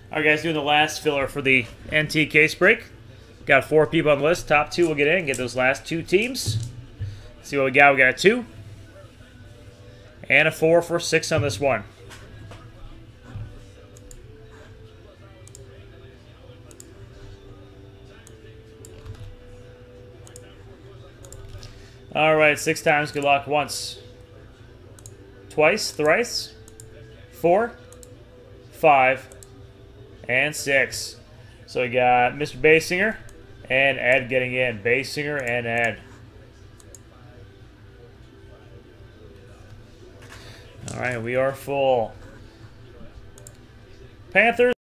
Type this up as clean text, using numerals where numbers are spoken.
All right, guys, doing the last filler for the NT case break. Got 4 people on the list. Top 2 will get in, get those last 2 teams. See what we got. We got a 2 and a 4 for 6 on this one. All right, 6 times. Good luck. Once, twice, thrice, 4, 5, and 6. So we got Mr. Basinger and Ed getting in. Basinger and Ed. All right, we are full. Panthers.